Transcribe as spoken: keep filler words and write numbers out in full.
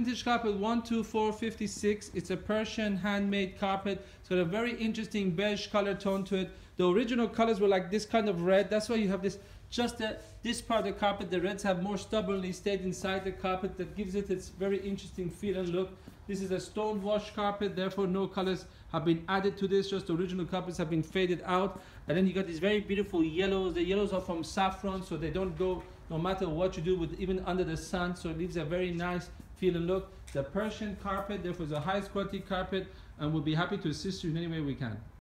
vintage carpet one two four five six. It's a Persian handmade carpet. It's got a very interesting beige color tone to it. The original colors were like this kind of red. That's why you have this, just the, this part of the carpet, the reds have more stubbornly stayed inside the carpet. That gives it its very interesting feel and look. This is a stone wash carpet, therefore no colors have been added to this, just the original carpets have been faded out. And then you got these very beautiful yellows. The yellows are from saffron, so they don't go no matter what you do with, even under the sun, so it leaves a very nice feel and look. The Persian carpet, therefore is the highest quality carpet, and we'll be happy to assist you in any way we can.